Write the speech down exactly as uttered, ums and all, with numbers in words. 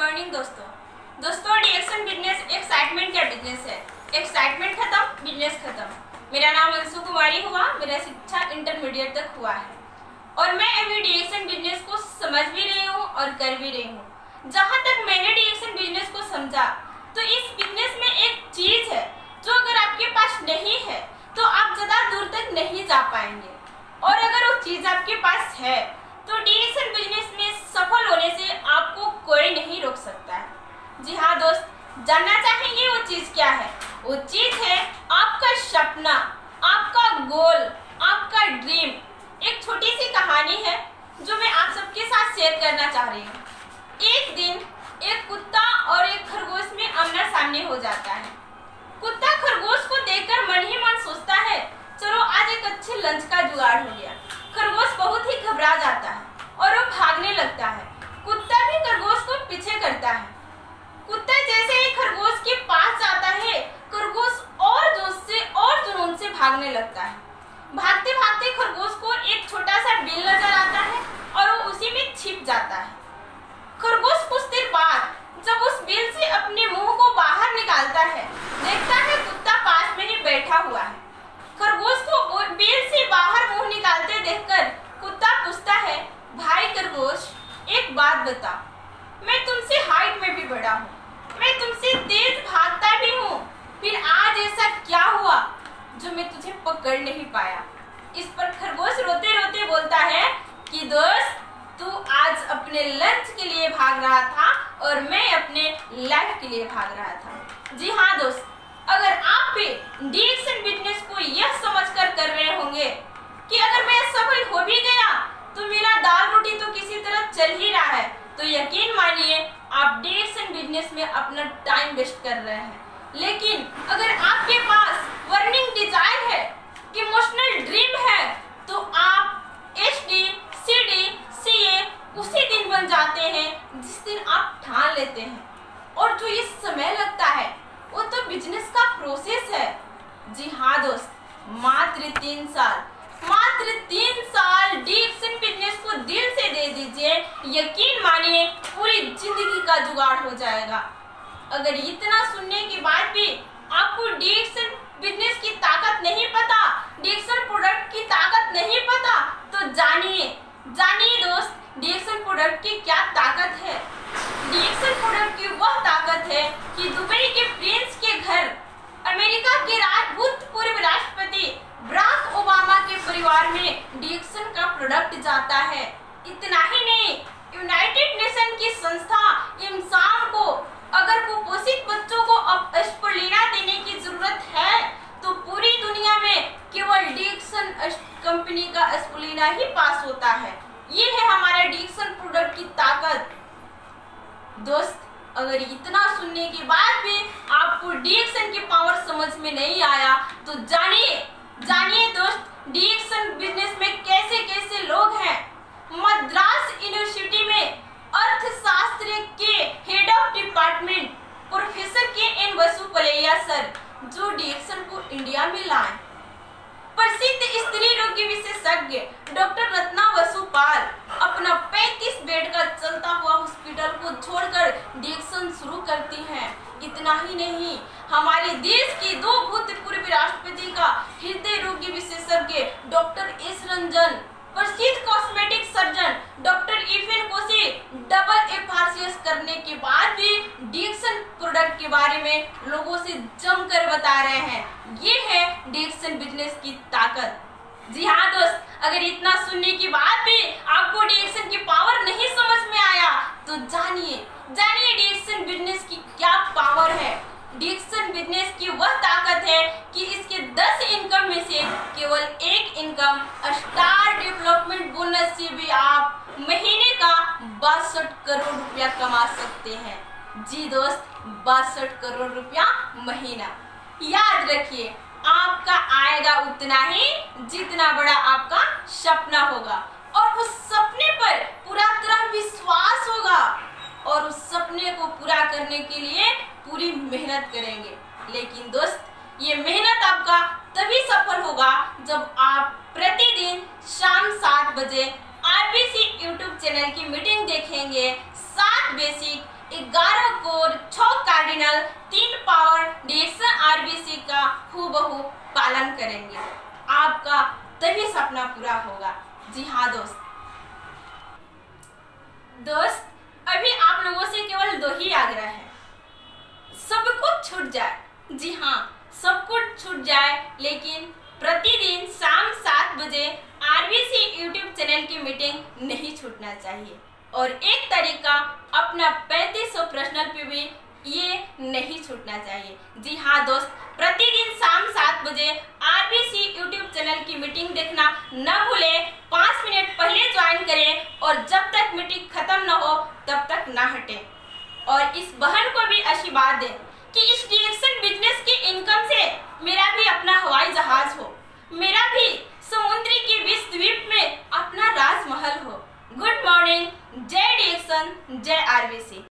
Morning दोस्तों दोस्तों DXN business excitement का बिजनेस है। एक्साइटमेंट खत्म, बिजनेस खत्म। मेरा नाम अंशु कुमारी हुआ, मेरा शिक्षा इंटरमीडिएट तक हुआ है और मैं अभी डीएक्सन बिजनेस को समझ भी रही हूँ और कर भी रही हूँ। जहाँ तक मैंने डीएक्सन बिजनेस को समझा तो इस बिजनेस में एक चीज है जो अगर आपके पास नहीं है तो आप ज्यादा दूर तक नहीं जा पाएंगे, और अगर वो चीज आपके पास है तो डीएक्सन बिजनेस में सफल होने से आपको कोई नहीं रोक सकता है। जी हाँ दोस्त, जानना चाहेंगे वो चीज क्या है? वो चीज है आपका सपना, आपका गोल, आपका ड्रीम। एक छोटी सी कहानी है जो मैं आप सबके साथ शेयर करना चाह रही हूँ। एक दिन एक कुत्ता और एक खरगोश में आमना सामने हो जाता है। कुत्ता खरगोश को देखकर मन ही मन सोचता है, चलो आज एक अच्छे लंच का जुगाड़ हो गया। खरगोश बहुत ही घबरा जाता है और वो भागने लगता है। कुत्ता भी खरगोश को पीछे करता है। कुत्ता जैसे ही खरगोश के पास जाता है, खरगोश और जोश से और जुनून से भागने लगता है। भागते भागते खरगोश को एक छोटा सा बिल नजर आता है और वो उसी में छिप जाता है। खरगोश कुछ देर बाद जब उस बिल से अपने मुंह को बाहर निकालता है, देखता है कुत्ता पास में ही बैठा हुआ है। खरगोश को बिल से बाहर मुंह निकालते देखकर कुत्ता पूछता है, भाई खरगोश एक बात बता, मैं तुमसे हाइट में भी बड़ा हूँ, मैं तुमसे तेज भागता भी हूँ, फिर आज ऐसा क्या हुआ जो मैं तुझे पकड़ नहीं पाया? इस पर खरगोश रोते रोते बोलता है कि दोस्त, तू आज अपने लंच के लिए भाग रहा था और मैं अपने लाइफ के लिए भाग रहा था। जी हाँ दोस्त, अगर आप भी डीएक्सन बिजनेस को यह समझकर कर रहे होंगे कि अगर मैं सफल हो भी गया तो मेरा दाल रोटी तो किसी तरह चल ही रहा है, तो यकीन मानिए आप डीएक्सन बिजनेस में अपना टाइम वेस्ट कर रहे हैं। लेकिन अगर आपके पास बर्निंग डिजायर है, इमोशनल ड्रीम है, तो आप एचडी, सीडी, सीए उसी दिन बन जाते हैं जिस दिन आप ठान लेते हैं। और जो ये समय लगता है वो तो बिजनेस का प्रोसेस है। जी हाँ दोस्त, मात्र तीन साल मात्र तीन साल डीएक्सन बिजनेस को दिल से दे दीजिए, यकीन मानिए पूरी जिंदगी का जुगाड़ हो जाएगा। अगर इतना सुनने के बाद भी आपको डीएक्सन बिजनेस की ताकत नहीं पता, डीएक्सन प्रोडक्ट की ताकत नहीं पता, तो जानिए जानिए दोस्त, डीएक्सन प्रोडक्ट की क्या ताकत है। डीएक्सन प्रोडक्ट की वह ताकत है कि दुबई के प्रिंस के घर, अमेरिका के भूतपूर्व राष्ट्रपति बराक ओबामा के परिवार में डीएक्सन का प्रोडक्ट जाता है। इतना ही नहीं, यूनाइटेड नेशन की संस्था इमसाम को अगर कुपोषित बच्चों को अब स्पुलिना देने की जरूरत है तो पूरी दुनिया में केवल डीएक्सन कंपनी का स्पुलिना ही पास होता है। ये है हमारा डीएक्सन प्रोडक्ट की ताकत। दोस्त, अगर इतना सुनने के बाद भी आपको डीएक्सन की पावर समझ में नहीं आया तो जानिए जानिए दोस्त, डीएक्सन बिजनेस में कैसे कैसे लोग हैं। मद्रास यूनिवर्सिटी में अर्थशास्त्र के head of department professor K N Vasupalaiah sir, जो डीएक्सन को इंडिया में लाए। प्रसिद्ध स्त्री रोग विशेषज्ञ डॉक्टर रत्ना वसुपाल अपना पैंतीस बेड का चलता हुआ हॉस्पिटल को छोड़कर डीएक्सन शुरू करती हैं। इतना ही नहीं, हमारे देश की दो भूतपूर्व राष्ट्रपति का हृदय रोगी विशेषज्ञ डॉक्टर एस रंजन, प्रसिद्ध कॉस्मेटिक सर्जन डॉक्टर इफेन कोसी डबल एफआरसीएस करने के बाद भी डीएक्सन प्रोडक्ट के बारे में लोगों से जमकर बता रहे हैं। ये है डीएक्सन बिजनेस की ताकत। जी हाँ दोस्त, अगर इतना सुनने के बाद भी आपको डीएक्सन की पावर नहीं समझ में आया तो जानिए जानिए डीएक्सन बिजनेस की क्या पावर है। डीएक्सन बिजनेस की वह ताकत है कि इसके दस इनकम में से केवल एक इनकम स्टार डेवलपमेंट बोनस से भी आप महीने का बासठ करोड़ रुपया कमा सकते हैं। जी दोस्त, बासठ करोड़ रुपया महीना। याद रखिए, आपका आएगा उतना ही जितना बड़ा आपका सपना होगा, और उस सपने पर पूरा तरह विश्वास होगा, और उस सपने को पूरा करने के लिए पूरी मेहनत करेंगे। लेकिन दोस्त, ये मेहनत आपका तभी सफल होगा जब आप प्रतिदिन शाम सात बजे आरबीसी यूट्यूब चैनल की मीटिंग देखेंगे। सात बेसिक ग्यारह कोर, छह कार्डिनल, तीन पावर डिएक्शन आरबीसी का हूबहू पालन करेंगे, आपका तभी सपना पूरा होगा। जी हाँ दोस्त दोस्त अभी आप लोगों से केवल दो ही आग्रह है, सब कुछ छूट जाए। जी हाँ, सब कुछ छूट जाए, लेकिन प्रतिदिन शाम सात बजे आरबीसी यूट्यूब चैनल की मीटिंग नहीं छूटना चाहिए। और एक तरीका अपना पैंतीस सौ पर्सनल पे भी ये नहीं छूटना चाहिए। जी हाँ दोस्त, प्रतिदिन शाम सात बजे आरबीसी यूट्यूब चैनल की मीटिंग देखना न भूलें। पाँच मिनट पहले ज्वाइन करें और जब तक मीटिंग खत्म न हो तब तक ना हटें। और इस बहन को भी आशीर्वाद दें कि इस डिएक्शन बिजनेस की इनकम से मेरा भी अपना हवाई जहाज हो, मेरा भी समुद्री के बीच द्वीप में अपना राजमहल हो। गुड मॉर्निंग, जय डिएक्शन, जय आरबीसी।